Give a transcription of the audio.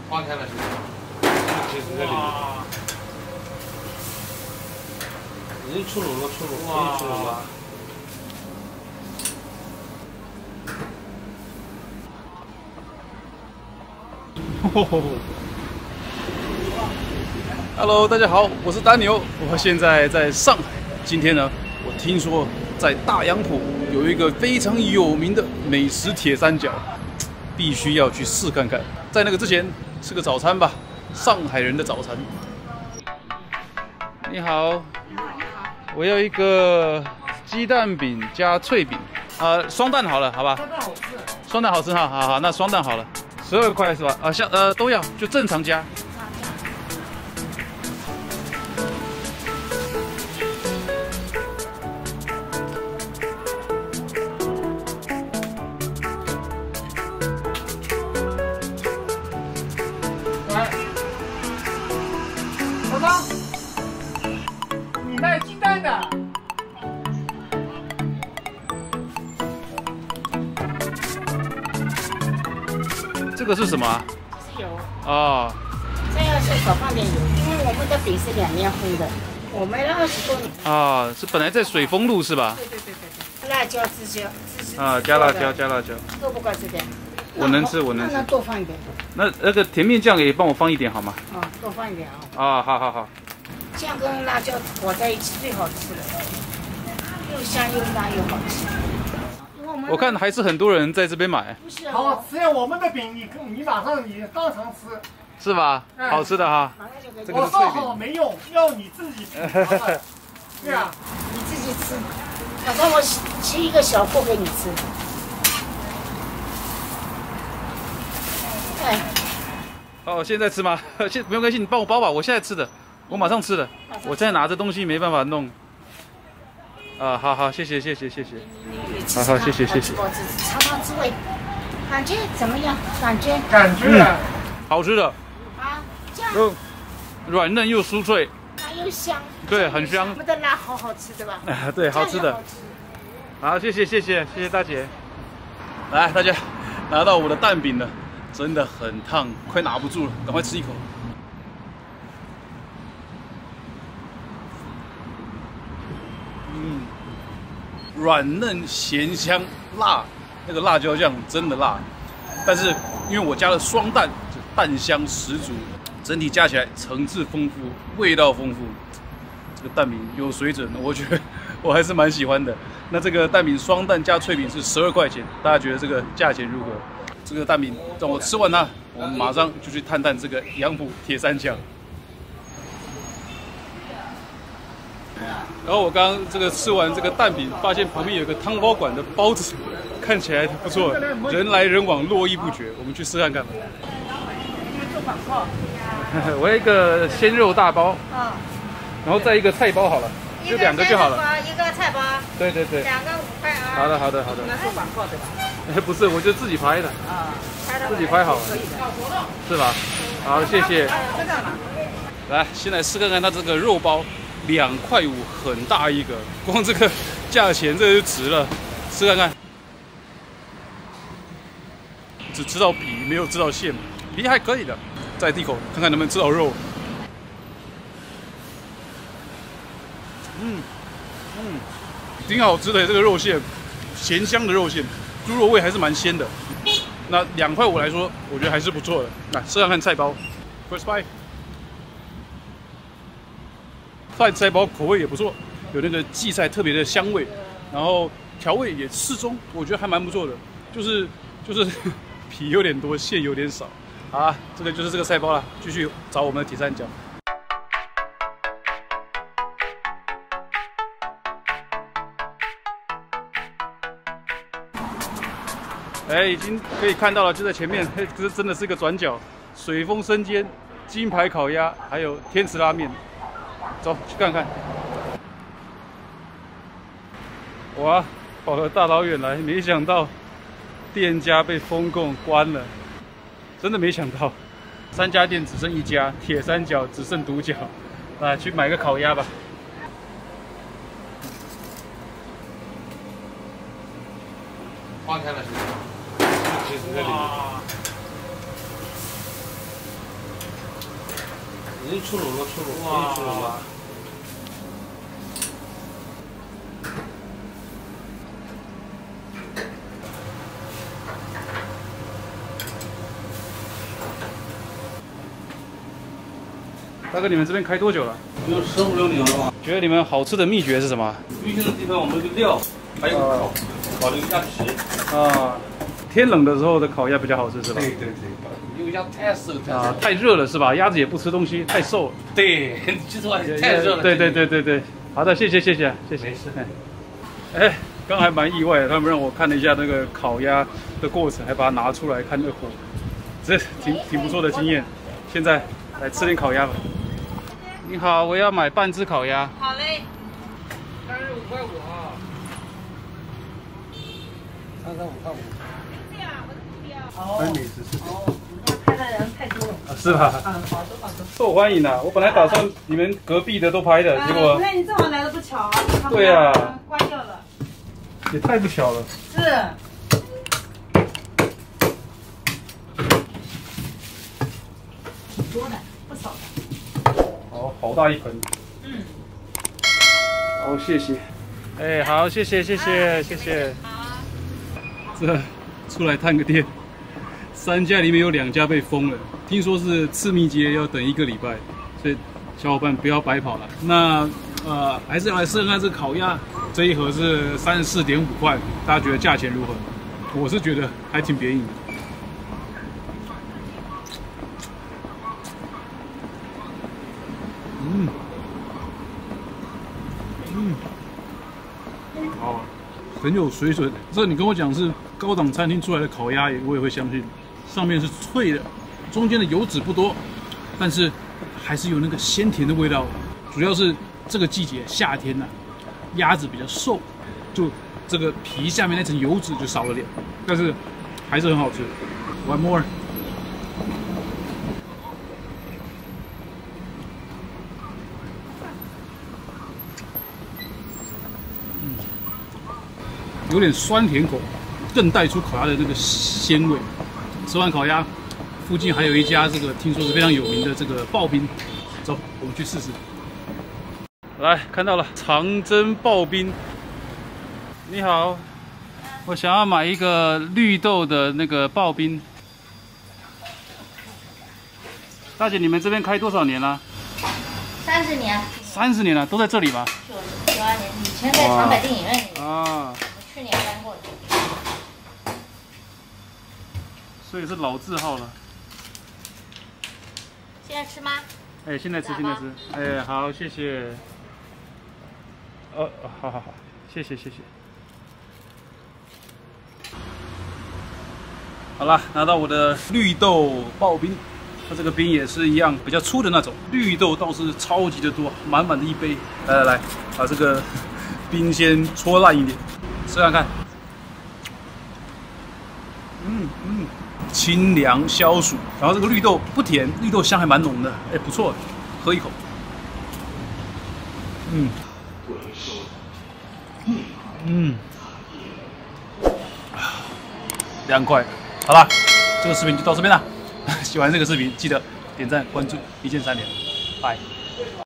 花开了是吧？铁丝在里面。已经出炉了，出炉，已经出炉了。Hello， 大家好，我是丹牛，我现在在上海。今天呢，我听说在大杨浦有一个非常有名的美食铁三角，必须要去试看看。在那个之前，吃个早餐吧，上海人的早餐。你好，我要一个鸡蛋饼加脆饼，双蛋好了，好吧？双蛋好吃。双蛋好吃哈，好，那双蛋好了，12块是吧？都要，就正常加。 什么？你卖鸡蛋的？ 这个是什么啊？ 是油哦， 这个是少放点油，因为我们的饼是2面烘的，我们20多年。 啊，是本来在水丰路是吧？ 对，辣椒自啊，加辣椒，加辣椒。 都不够这点。 我能吃，我能吃。 那多放一点。 那个甜面酱也帮我放一点好吗？ 哦，多放一点啊。 啊，好。 酱跟辣椒裹在一起最好吃了，又香又辣又好吃。 我看还是很多人在这边买， 不是好吃呀！我们的饼你马上你当场吃， 是吧？好吃的哈。这个我是脆饼。 说好没用，要你自己吃。对啊， 你自己吃，晚上我切一个小锅给你吃。哎。 哦，现在吃吗？不用担心，你帮我包吧，我现在吃的，我马上吃的。我现在拿着东西没办法弄。好，谢谢。好，谢谢。 尝滋味，感觉怎么样？感觉好吃的。 啊，这样又软嫩又酥脆， 又香。 对，很香。 我们的辣好吃的吧？ 对，好吃的。好，谢谢大姐。来，大家拿到我的蛋饼了。真的很烫，快拿不住了，赶快吃一口。软嫩咸香辣，那个辣椒酱真的辣，但是因为我加了双蛋，蛋香十足，整体加起来层次丰富，味道丰富。这个蛋饼有水准，我觉得我还是蛮喜欢的。那这个蛋饼双蛋加脆饼是12块钱，大家觉得这个价钱如何？这个蛋饼让我吃完它，我们马上就去探探这个杨浦铁三角。然后我刚刚这个吃完这个蛋饼，发现旁边有个汤包馆的包子，看起来不错，人来人往，络绎不绝。我们去试看看吧。我要一个鲜肉大包，然后再一个菜包好了，就2个就好了。 一个菜包。对。2个5块啊。 好的。 你们做广告对吧？ 不是，我就自己拍的。自己拍好了，是吧？好，谢谢。来，先来试看看它这个肉包，2块5，很大一个，光这个价钱这就值了。吃看看，只吃到皮，没有吃到馅，皮还可以的。再第一口，看看能不能吃到肉。挺好吃的这个肉馅，咸香的肉馅，猪肉味还是蛮鲜的。那2块5来说，我觉得还是不错的。来试看看菜包 ，First bite。菜包口味也不错，有那个荠菜特别的香味，然后调味也适中，我觉得还蛮不错的。就是皮有点多，馅有点少。好啊，这个就是这个菜包了，继续找我们的铁三角。已经可以看到了，就在前面。这真的是一个转角，水丰生煎、金牌烤鸭，还有天池拉面。走去看看。哇，跑了大老远来，没想到店家被封控关了，真的没想到，3家店只剩1家，铁三角只剩独角。来，去买个烤鸭吧。花开了是吧？铁丝在里面。 已经出炉了，出炉，已经出炉了。 大哥，你们这边开多久了？ 有15、16年了吧。 觉得你们好吃的秘诀是什么？ 最新的地方，我们这个料，还有烤这个鸭皮。 啊，天冷的时候的烤鸭比较好吃是吧？ 对，因为鸭太瘦啊，太热了是吧？鸭子也不吃东西，太瘦了。 对，就是太热了。 对。好的，谢谢。 没事。 哎，刚还蛮意外的，他们让我看了一下那个烤鸭的过程，还把它拿出来看那火，这挺不错的经验。现在来吃点烤鸭吧。你好，我要买半只烤鸭。 好嘞。 35.5块啊。35.5块5。 这样，我都不要。 还美食是。 哦，拍的人太多了。 是吧？ 好多。 受欢迎啊！我本来打算你们隔壁的都拍的，结果。 那你正好来的不巧。 对呀。 关掉了。 也太不巧了。 是。挺多的，不少的。 哦，好大一盆。 嗯。 好，谢谢。哎，好，谢谢。 好。 这出来探个店，3家里面有2家被封了，听说是次密接要等1个礼拜，所以小伙伴不要白跑了。那还是要来试看这个烤鸭，这一盒是34.5块，大家觉得价钱如何？我是觉得还挺便宜的。好，很有水准。这你跟我讲是高档餐厅出来的烤鸭，我也会相信。上面是脆的，中间的油脂不多，但是还是有那个鲜甜的味道。主要是这个季节夏天鸭子比较瘦，就这个皮下面那层油脂就少了点，但是还是很好吃。One more。有点酸甜口，更带出烤鸭的那个鲜味。吃完烤鸭，附近还有一家这个听说是非常有名的这个刨冰，走，我们去试试。来，看到了长征刨冰。你好，我想要买一个绿豆的那个刨冰。大姐，你们这边开多少年了 ？30年。 30年了，都在这里吗 ？92年，以前在长北电影院里面。 啊。 去年搬过的。 所以是老字号了。 现在吃吗？ 哎，现在吃。哎，好，谢谢。好，谢谢。好了，拿到我的绿豆刨冰，它这个冰也是一样，比较粗的那种。绿豆倒是超级的多，满满的一杯。来，把这个冰先搓烂一点，吃看看。清凉消暑，然后这个绿豆不甜，绿豆香还蛮浓的，哎，不错，喝一口。凉快。好啦，这个视频就到这边了。喜欢这个视频，记得点赞、关注，一键3连，拜。